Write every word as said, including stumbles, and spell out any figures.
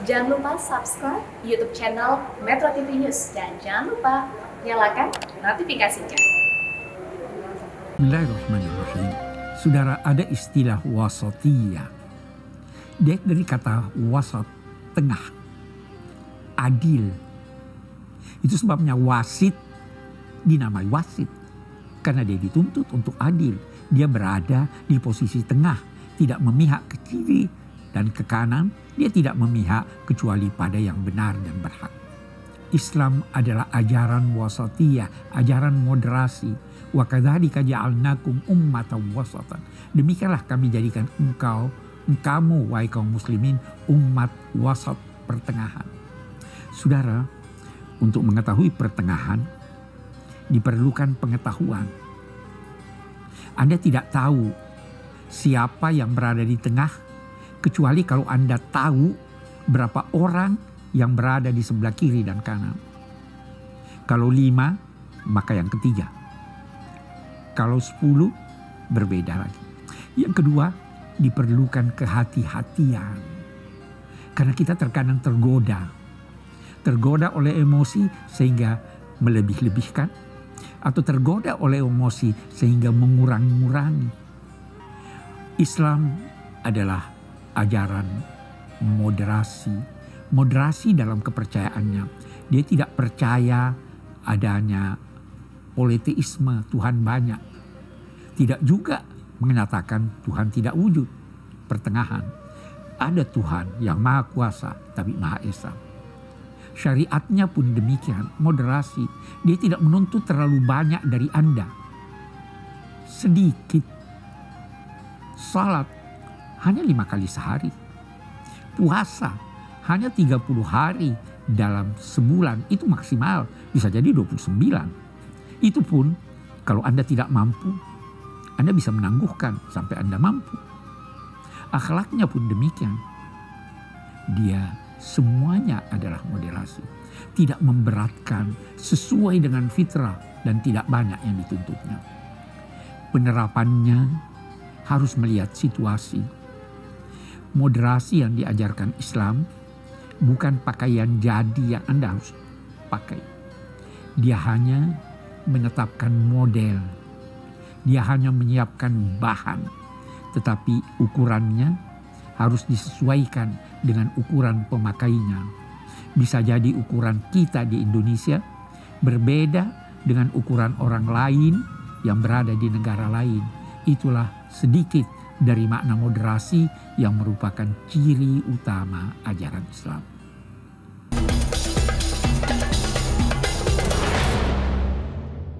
Jangan lupa subscribe YouTube channel Metro T V News dan jangan lupa nyalakan notifikasinya. Bismillahirrahmanirrahim. Saudara, ada istilah wasatiyah. Dia dari kata wasat, tengah, adil. Itu sebabnya wasit dinamai wasit. Karena dia dituntut untuk adil. Dia berada di posisi tengah, tidak memihak ke kiri dan ke kanan. Dia tidak memihak kecuali pada yang benar dan berhak. Islam adalah ajaran wasatiyah, ajaran moderasi. Wa kadzalika ja'alnakum ummatan wasatan. Demikianlah kami jadikan engkau, engkamu wahai kaum muslimin, umat wasat, pertengahan. Saudara, untuk mengetahui pertengahan diperlukan pengetahuan. Anda tidak tahu siapa yang berada di tengah kecuali kalau Anda tahu berapa orang yang berada di sebelah kiri dan kanan. Kalau lima, maka yang ketiga. Kalau sepuluh, berbeda lagi. Yang kedua, diperlukan kehati-hatian. Karena kita terkadang tergoda. Tergoda oleh emosi sehingga melebih-lebihkan. Atau tergoda oleh emosi sehingga mengurang-ngurangi. Islam adalah ajaran moderasi. Moderasi dalam kepercayaannya. Dia tidak percaya adanya politeisme, Tuhan banyak. Tidak juga menyatakan Tuhan tidak wujud. Pertengahan. Ada Tuhan yang maha kuasa tapi maha esa. Syariatnya pun demikian, moderasi. Dia tidak menuntut terlalu banyak dari Anda. Sedikit. Salat hanya lima kali sehari. Puasa hanya tiga puluh hari dalam sebulan. Itu maksimal. Bisa jadi dua puluh sembilan. Itu pun kalau Anda tidak mampu, Anda bisa menangguhkan sampai Anda mampu. Akhlaknya pun demikian. Dia semuanya adalah moderasi. Tidak memberatkan, sesuai dengan fitrah dan tidak banyak yang dituntutnya. Penerapannya harus melihat situasi. Moderasi yang diajarkan Islam bukan pakaian jadi yang Anda harus pakai. Dia hanya menetapkan model. Dia hanya menyiapkan bahan. Tetapi ukurannya harus disesuaikan dengan ukuran pemakainya. Bisa jadi ukuran kita di Indonesia berbeda dengan ukuran orang lain yang berada di negara lain. Itulah sedikit dari makna moderasi yang merupakan ciri utama ajaran Islam.